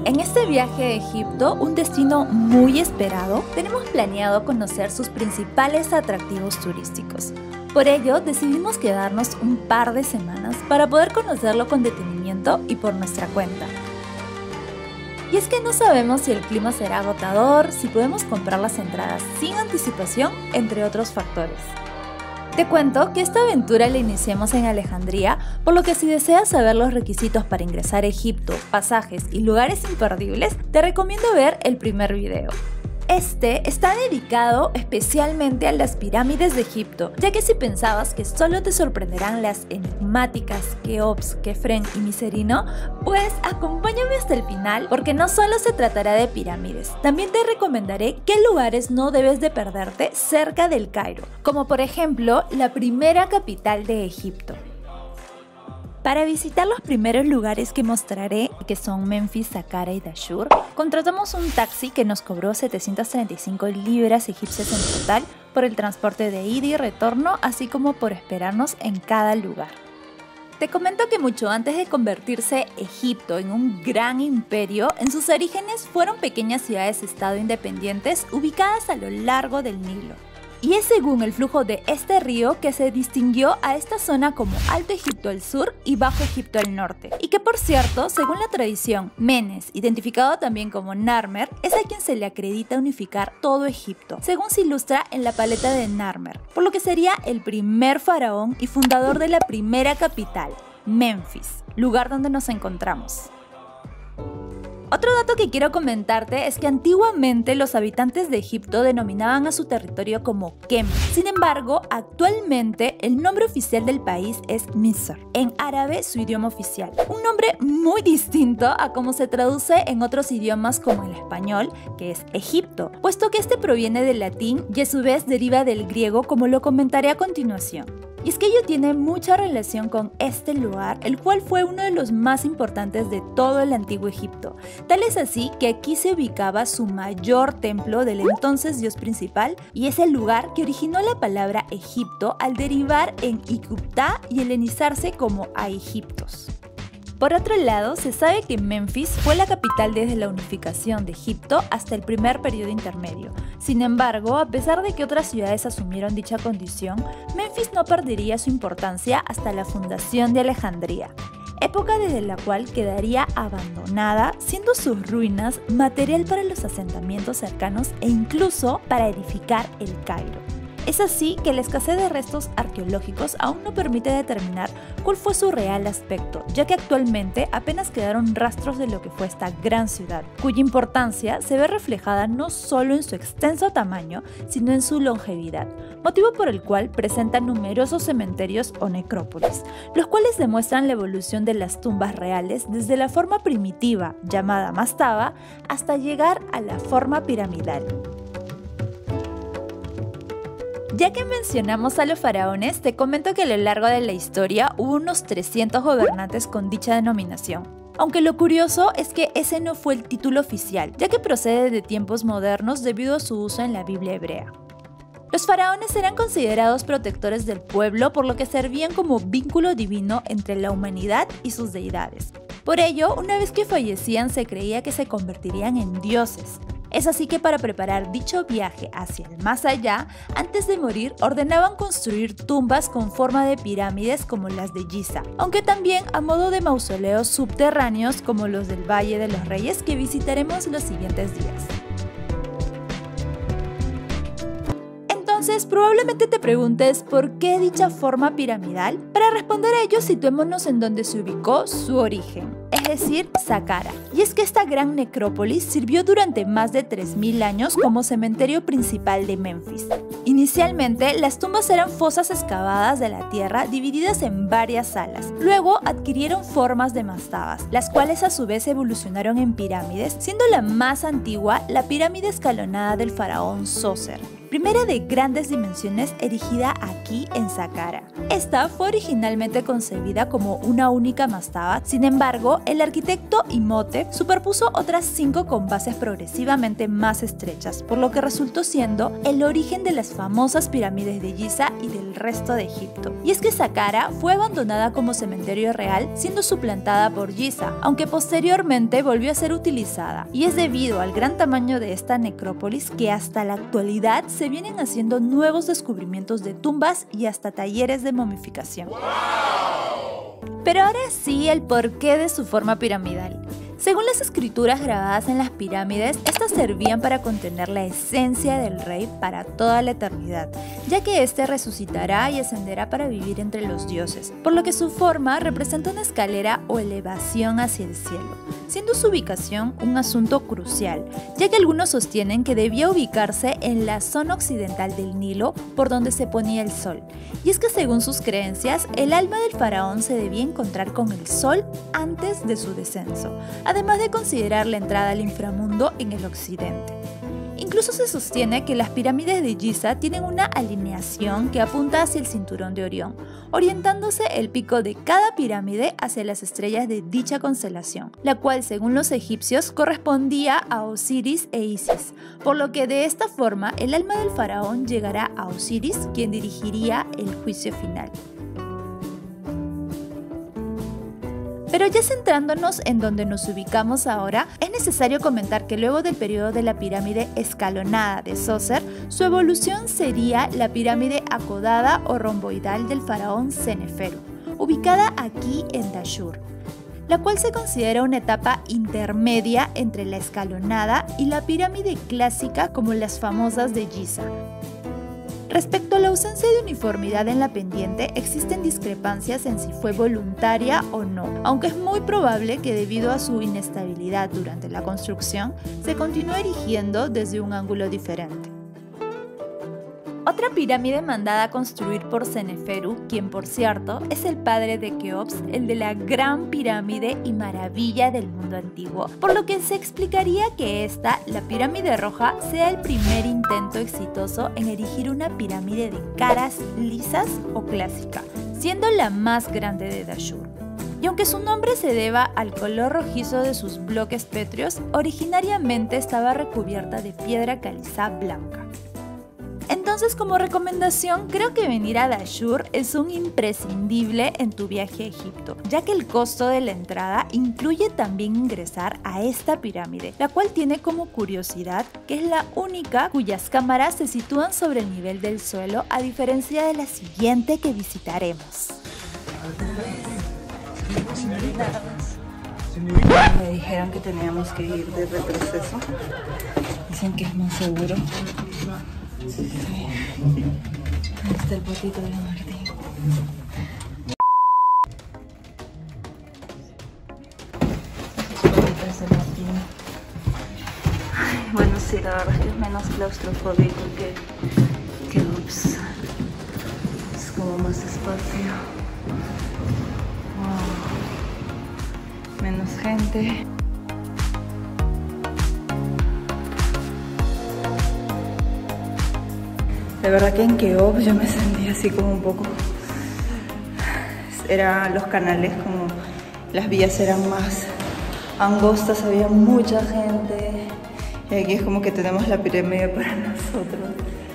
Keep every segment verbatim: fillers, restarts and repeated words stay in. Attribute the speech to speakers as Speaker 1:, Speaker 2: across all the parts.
Speaker 1: En este viaje a Egipto, un destino muy esperado, tenemos planeado conocer sus principales atractivos turísticos. Por ello, decidimos quedarnos un par de semanas para poder conocerlo con detenimiento y por nuestra cuenta. Y es que no sabemos si el clima será agotador, si podemos comprar las entradas sin anticipación, entre otros factores. Te cuento que esta aventura la iniciamos en Alejandría, por lo que si deseas saber los requisitos para ingresar a Egipto, pasajes y lugares imperdibles, te recomiendo ver el primer video. Este está dedicado especialmente a las pirámides de Egipto, ya que si pensabas que solo te sorprenderán las enigmáticas Keops, Kefren y Miserino, pues acompáñame hasta el final porque no solo se tratará de pirámides, también te recomendaré qué lugares no debes de perderte cerca del Cairo, como por ejemplo la primera capital de Egipto. Para visitar los primeros lugares que mostraré, que son Menfis, Saqqara y Dashur, contratamos un taxi que nos cobró setecientas treinta y cinco libras egipcias en total por el transporte de ida y retorno, así como por esperarnos en cada lugar. Te comento que mucho antes de convertirse Egipto en un gran imperio, en sus orígenes fueron pequeñas ciudades-estado independientes ubicadas a lo largo del Nilo. Y es según el flujo de este río que se distinguió a esta zona como Alto Egipto al sur y Bajo Egipto al norte. Y que por cierto, según la tradición, Menes, identificado también como Narmer, es a quien se le acredita unificar todo Egipto, según se ilustra en la paleta de Narmer, por lo que sería el primer faraón y fundador de la primera capital, Menfis, lugar donde nos encontramos. Otro dato que quiero comentarte es que antiguamente los habitantes de Egipto denominaban a su territorio como Kem. Sin embargo, actualmente el nombre oficial del país es Misr, en árabe su idioma oficial. Un nombre muy distinto a cómo se traduce en otros idiomas como el español, que es Egipto, puesto que este proviene del latín y a su vez deriva del griego, como lo comentaré a continuación. Y es que ello tiene mucha relación con este lugar, el cual fue uno de los más importantes de todo el antiguo Egipto. Tal es así que aquí se ubicaba su mayor templo del entonces dios principal y es el lugar que originó la palabra Egipto al derivar en Iqubta y helenizarse como a Egiptos. Por otro lado, se sabe que Menfis fue la capital desde la unificación de Egipto hasta el primer periodo intermedio. Sin embargo, a pesar de que otras ciudades asumieron dicha condición, Menfis no perdería su importancia hasta la fundación de Alejandría, época desde la cual quedaría abandonada, siendo sus ruinas material para los asentamientos cercanos e incluso para edificar el Cairo. Es así que la escasez de restos arqueológicos aún no permite determinar cuál fue su real aspecto, ya que actualmente apenas quedaron rastros de lo que fue esta gran ciudad, cuya importancia se ve reflejada no solo en su extenso tamaño, sino en su longevidad, motivo por el cual presenta numerosos cementerios o necrópolis, los cuales demuestran la evolución de las tumbas reales desde la forma primitiva, llamada mastaba, hasta llegar a la forma piramidal. Ya que mencionamos a los faraones, te comento que a lo largo de la historia hubo unos trescientos gobernantes con dicha denominación. Aunque lo curioso es que ese no fue el título oficial, ya que procede de tiempos modernos debido a su uso en la Biblia hebrea. Los faraones eran considerados protectores del pueblo, por lo que servían como vínculo divino entre la humanidad y sus deidades. Por ello, una vez que fallecían se creía que se convertirían en dioses. Es así que para preparar dicho viaje hacia el más allá, antes de morir ordenaban construir tumbas con forma de pirámides como las de Giza, aunque también a modo de mausoleos subterráneos como los del Valle de los Reyes que visitaremos los siguientes días. Entonces, probablemente te preguntes ¿por qué dicha forma piramidal? Para responder a ello, situémonos en donde se ubicó su origen, es decir, Saqqara. Y es que esta gran necrópolis sirvió durante más de tres mil años como cementerio principal de Menfis. Inicialmente, las tumbas eran fosas excavadas de la tierra divididas en varias salas. Luego adquirieron formas de mastabas, las cuales a su vez evolucionaron en pirámides, siendo la más antigua la pirámide escalonada del faraón Zoser. primera de grandes dimensiones erigida aquí en Saqqara. Esta fue originalmente concebida como una única mastaba, sin embargo, el arquitecto Imhotep superpuso otras cinco con bases progresivamente más estrechas, por lo que resultó siendo el origen de las famosas pirámides de Giza y del resto de Egipto. Y es que Saqqara fue abandonada como cementerio real, siendo suplantada por Giza, aunque posteriormente volvió a ser utilizada, y es debido al gran tamaño de esta necrópolis que hasta la actualidad se vienen haciendo nuevos descubrimientos de tumbas y hasta talleres de momificación. Pero ahora sí, el porqué de su forma piramidal. Según las escrituras grabadas en las pirámides, estas servían para contener la esencia del rey para toda la eternidad, ya que éste resucitará y ascenderá para vivir entre los dioses, por lo que su forma representa una escalera o elevación hacia el cielo, siendo su ubicación un asunto crucial, ya que algunos sostienen que debía ubicarse en la zona occidental del Nilo, por donde se ponía el sol. Y es que según sus creencias, el alma del faraón se debía encontrar con el sol antes de su descenso, además de considerar la entrada al inframundo en el occidente. Incluso se sostiene que las pirámides de Giza tienen una alineación que apunta hacia el cinturón de Orión, orientándose el pico de cada pirámide hacia las estrellas de dicha constelación, la cual según los egipcios correspondía a Osiris e Isis, por lo que de esta forma el alma del faraón llegará a Osiris, quien dirigiría el juicio final. Pero ya centrándonos en donde nos ubicamos ahora, es necesario comentar que luego del periodo de la pirámide escalonada de Zoser, su evolución sería la pirámide acodada o romboidal del faraón Seneferu, ubicada aquí en Dashur, la cual se considera una etapa intermedia entre la escalonada y la pirámide clásica como las famosas de Giza. Respecto a la ausencia de uniformidad en la pendiente, existen discrepancias en si fue voluntaria o no, aunque es muy probable que debido a su inestabilidad durante la construcción, se continúe erigiendo desde un ángulo diferente. Otra pirámide mandada a construir por Seneferu, quien por cierto es el padre de Keops, el de la gran pirámide y maravilla del mundo antiguo, por lo que se explicaría que esta, la pirámide roja, sea el primer intento exitoso en erigir una pirámide de caras lisas o clásica, siendo la más grande de Dashur. Y aunque su nombre se deba al color rojizo de sus bloques pétreos, originariamente estaba recubierta de piedra caliza blanca. Entonces, como recomendación, creo que venir a Dashur es un imprescindible en tu viaje a Egipto, ya que el costo de la entrada incluye también ingresar a esta pirámide, la cual tiene como curiosidad que es la única cuyas cámaras se sitúan sobre el nivel del suelo, a diferencia de la siguiente que visitaremos.
Speaker 2: Me dijeron que teníamos que ir de retroceso, dicen que es más seguro. Sí, sí. Ahí está el potito de Martín. Ay, bueno, sí, la verdad es que es menos claustrofóbico que, que Ups. Es como más espacio. Wow. Menos gente. De verdad que en Keops yo me sentí así como un poco... Eran los canales como... Las vías eran más angostas, había mucha gente. Y aquí es como que tenemos la pirámide para nosotros.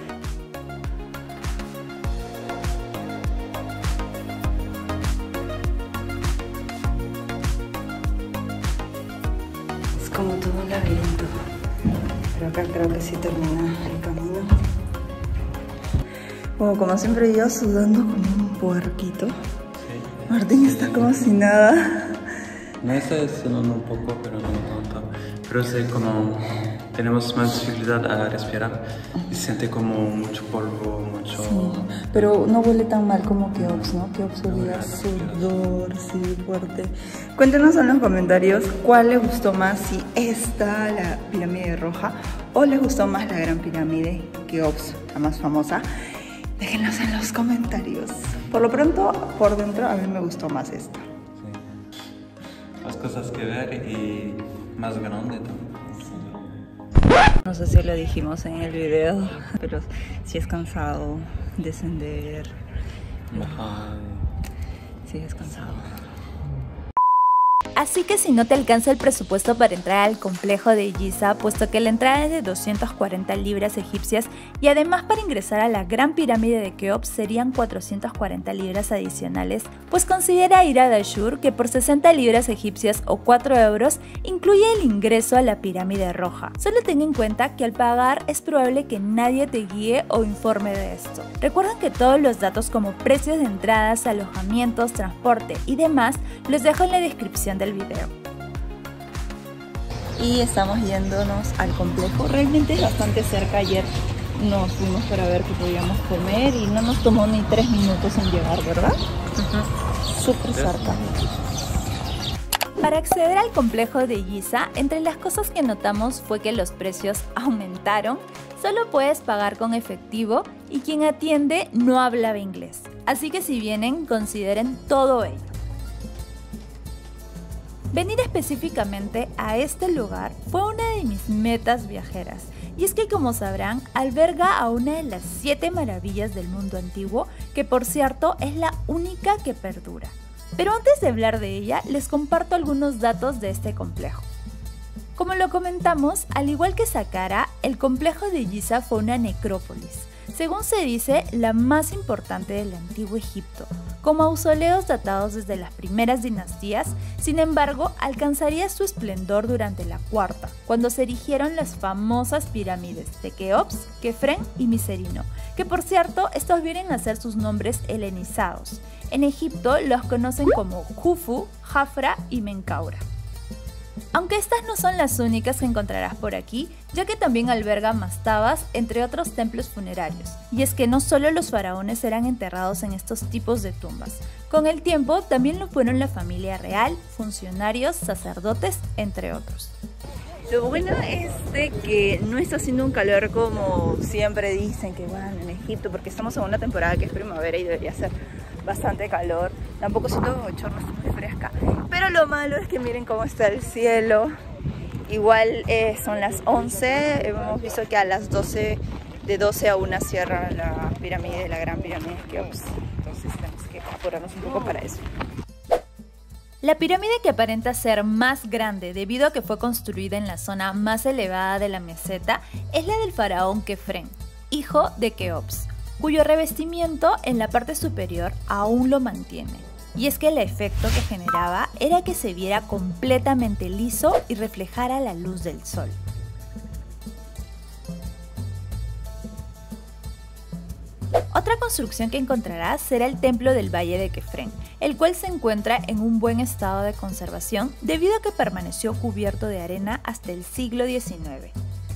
Speaker 2: Es como todo un laberinto. Pero acá creo que sí termina el camino. Bueno, como siempre yo sudando como un puerquito. Sí. Martín está como si nada.
Speaker 3: Me está sudando un poco, pero no tanto. Pero sé como tenemos más dificultad a respirar y se siente como mucho polvo, mucho...
Speaker 2: Sí, pero no huele tan mal como Keops, ¿no? Keops olía sudor, sí, fuerte. Cuéntenos en los comentarios cuál les gustó más, si esta, la pirámide roja, o les gustó más la gran pirámide, Keops, la más famosa. Déjenlos en los comentarios. Por lo pronto, por dentro, a mí me gustó más esta.
Speaker 3: Sí. Más cosas que ver y más grande también. Sí.
Speaker 2: No sé si lo dijimos en el video, pero sí es cansado descender.
Speaker 3: Bajar.
Speaker 2: Sí es cansado.
Speaker 1: Así que si no te alcanza el presupuesto para entrar al complejo de Giza, puesto que la entrada es de doscientas cuarenta libras egipcias y además para ingresar a la Gran Pirámide de Keops serían cuatrocientas cuarenta libras adicionales, pues considera ir a Dashur, que por sesenta libras egipcias o cuatro euros incluye el ingreso a la Pirámide Roja. Solo ten en cuenta que al pagar es probable que nadie te guíe o informe de esto. Recuerden que todos los datos como precios de entradas, alojamientos, transporte y demás los dejo en la descripción del video.
Speaker 2: Y estamos yéndonos al complejo. Realmente es bastante cerca. Ayer nos fuimos para ver qué podíamos comer y no nos tomó ni tres minutos en llegar, ¿verdad? Uh-huh. Súper cerca.
Speaker 1: Para acceder al complejo de Giza, entre las cosas que notamos fue que los precios aumentaron. Solo puedes pagar con efectivo y quien atiende no hablaba inglés. Así que si vienen, consideren todo ello. Venir específicamente a este lugar fue una de mis metas viajeras, y es que, como sabrán, alberga a una de las siete maravillas del mundo antiguo, que por cierto es la única que perdura. Pero antes de hablar de ella, les comparto algunos datos de este complejo. Como lo comentamos, al igual que Saqqara, el complejo de Giza fue una necrópolis, según se dice, la más importante del antiguo Egipto, con mausoleos datados desde las primeras dinastías. Sin embargo, alcanzaría su esplendor durante la cuarta, cuando se erigieron las famosas pirámides de Keops, Kefren y Miserino, que por cierto, estos vienen a ser sus nombres helenizados. En Egipto los conocen como Khufu, Jafra y Menkaura. Aunque estas no son las únicas que encontrarás por aquí, ya que también alberga mastabas, entre otros templos funerarios. Y es que no solo los faraones eran enterrados en estos tipos de tumbas. Con el tiempo también lo fueron la familia real, funcionarios, sacerdotes, entre otros.
Speaker 2: Lo bueno es de que no está haciendo un calor como siempre dicen que van en Egipto, porque estamos en una temporada que es primavera y debería ser bastante calor. Tampoco siento bochorno, está muy fresca. Pero lo malo es que miren cómo está el cielo. Igual eh, son las once, hemos visto que a las doce, de doce a una cierra la pirámide, la Gran Pirámide de Keops. Entonces tenemos que apurarnos un poco para eso.
Speaker 1: La pirámide, que aparenta ser más grande debido a que fue construida en la zona más elevada de la meseta, es la del faraón Kefren, hijo de Keops, cuyo revestimiento en la parte superior aún lo mantiene. Y es que el efecto que generaba era que se viera completamente liso y reflejara la luz del sol. Otra construcción que encontrarás será el Templo del Valle de Kefren, el cual se encuentra en un buen estado de conservación debido a que permaneció cubierto de arena hasta el siglo diecinueve.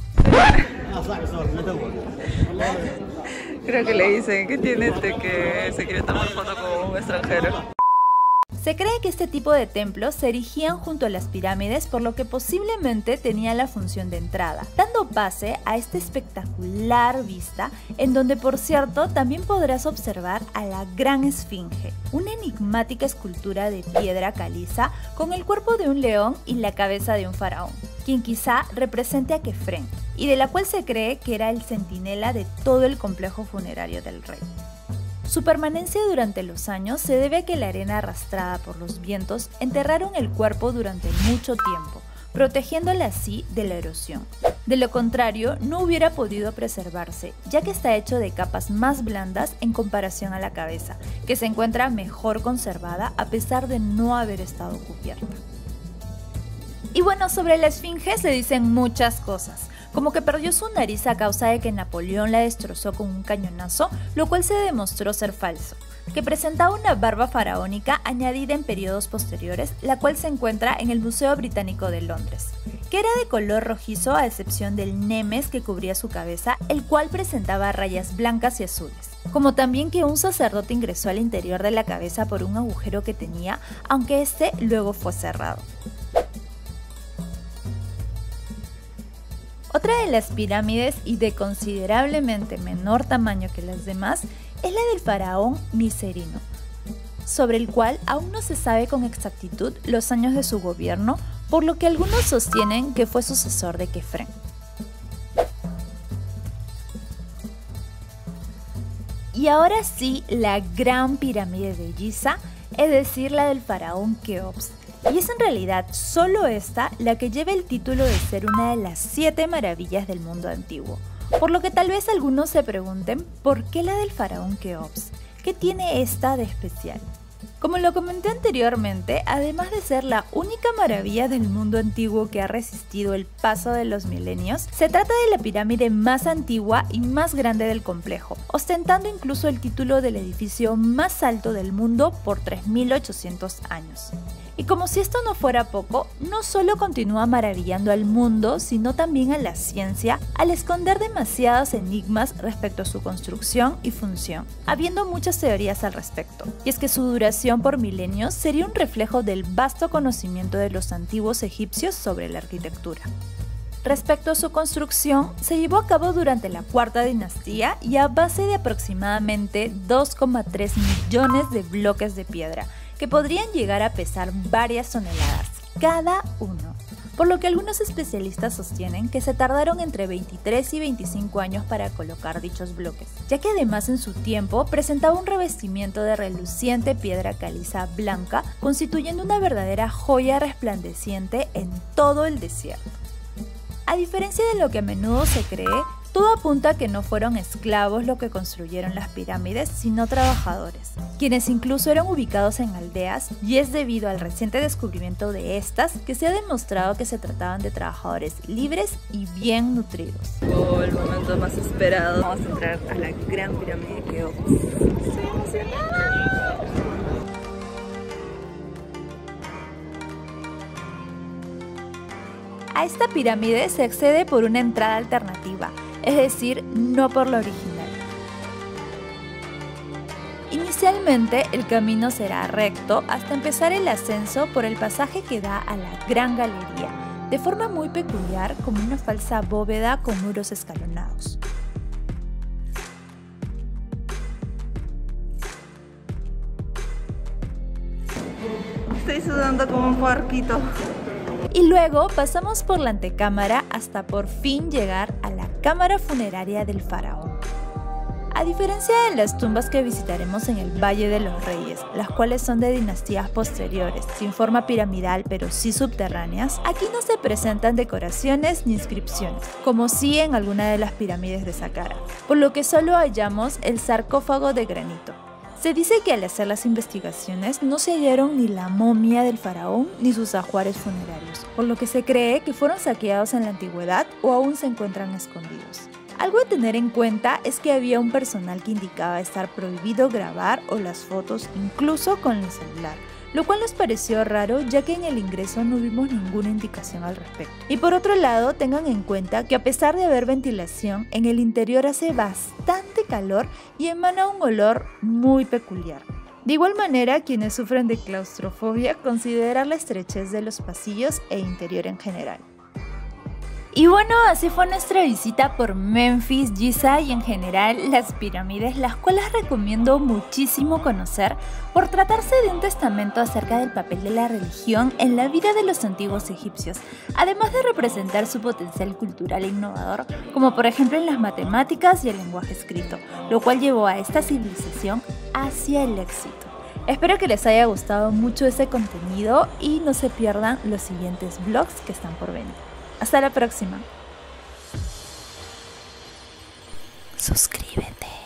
Speaker 2: Creo que le dicen que tiene este que se quiere tomar foto con un extranjero.
Speaker 1: Se cree que este tipo de templos se erigían junto a las pirámides, por lo que posiblemente tenía la función de entrada, dando pase a esta espectacular vista, en donde por cierto también podrás observar a la Gran Esfinge, una enigmática escultura de piedra caliza con el cuerpo de un león y la cabeza de un faraón, quien quizá represente a Kefren, y de la cual se cree que era el centinela de todo el complejo funerario del rey. Su permanencia durante los años se debe a que la arena arrastrada por los vientos enterraron el cuerpo durante mucho tiempo, protegiéndola así de la erosión. De lo contrario, no hubiera podido preservarse, ya que está hecho de capas más blandas en comparación a la cabeza, que se encuentra mejor conservada a pesar de no haber estado cubierta. Y bueno, sobre la Esfinge se dicen muchas cosas, como que perdió su nariz a causa de que Napoleón la destrozó con un cañonazo, lo cual se demostró ser falso, que presentaba una barba faraónica añadida en periodos posteriores, la cual se encuentra en el Museo Británico de Londres, que era de color rojizo a excepción del nemes que cubría su cabeza, el cual presentaba rayas blancas y azules, como también que un sacerdote ingresó al interior de la cabeza por un agujero que tenía, aunque este luego fue cerrado. Otra de las pirámides, y de considerablemente menor tamaño que las demás, es la del faraón Miserino, sobre el cual aún no se sabe con exactitud los años de su gobierno, por lo que algunos sostienen que fue sucesor de Kefren. Y ahora sí, la gran pirámide de Giza, es decir, la del faraón Keops. Y es en realidad solo esta la que lleva el título de ser una de las siete maravillas del mundo antiguo. Por lo que tal vez algunos se pregunten, ¿por qué la del faraón Keops? ¿Qué tiene esta de especial? Como lo comenté anteriormente, además de ser la única maravilla del mundo antiguo que ha resistido el paso de los milenios, se trata de la pirámide más antigua y más grande del complejo, ostentando incluso el título del edificio más alto del mundo por tres mil ochocientos años. Y como si esto no fuera poco, no solo continúa maravillando al mundo, sino también a la ciencia al esconder demasiados enigmas respecto a su construcción y función, habiendo muchas teorías al respecto. Y es que su duración por milenios sería un reflejo del vasto conocimiento de los antiguos egipcios sobre la arquitectura. Respecto a su construcción, se llevó a cabo durante la cuarta dinastía y a base de aproximadamente dos coma tres millones de bloques de piedra, que podrían llegar a pesar varias toneladas cada uno, por lo que algunos especialistas sostienen que se tardaron entre veintitrés y veinticinco años para colocar dichos bloques, ya que además en su tiempo presentaba un revestimiento de reluciente piedra caliza blanca, constituyendo una verdadera joya resplandeciente en todo el desierto. A diferencia de lo que a menudo se cree, todo apunta a que no fueron esclavos los que construyeron las pirámides, sino trabajadores, quienes incluso eran ubicados en aldeas, y es debido al reciente descubrimiento de estas que se ha demostrado que se trataban de trabajadores libres y bien nutridos.
Speaker 2: Oh, el momento más esperado. Vamos a entrar a la gran pirámide de Keops. Estoy emocionada.
Speaker 1: A esta pirámide se accede por una entrada alternativa, es decir, no por la original. Inicialmente el camino será recto hasta empezar el ascenso por el pasaje que da a la Gran Galería, de forma muy peculiar como una falsa bóveda con muros escalonados.
Speaker 2: Estoy sudando como un puerquito.
Speaker 1: Y luego pasamos por la antecámara hasta por fin llegar a la cámara funeraria del faraón. A diferencia de las tumbas que visitaremos en el Valle de los Reyes, las cuales son de dinastías posteriores, sin forma piramidal pero sí subterráneas, aquí no se presentan decoraciones ni inscripciones, como sí en alguna de las pirámides de Saqqara, por lo que solo hallamos el sarcófago de granito. Se dice que al hacer las investigaciones no se hallaron ni la momia del faraón ni sus ajuares funerarios, por lo que se cree que fueron saqueados en la antigüedad o aún se encuentran escondidos. Algo a tener en cuenta es que había un personal que indicaba estar prohibido grabar o las fotos incluso con el celular, lo cual nos pareció raro ya que en el ingreso no vimos ninguna indicación al respecto. Y por otro lado, tengan en cuenta que a pesar de haber ventilación, en el interior hace bastante calor y emana un olor muy peculiar. De igual manera, quienes sufren de claustrofobia consideran la estrechez de los pasillos e interior en general. Y bueno, así fue nuestra visita por Memphis, Giza y en general las pirámides, las cuales recomiendo muchísimo conocer por tratarse de un testamento acerca del papel de la religión en la vida de los antiguos egipcios, además de representar su potencial cultural e innovador, como por ejemplo en las matemáticas y el lenguaje escrito, lo cual llevó a esta civilización hacia el éxito. Espero que les haya gustado mucho ese contenido y no se pierdan los siguientes vlogs que están por venir. Hasta la próxima. Suscríbete.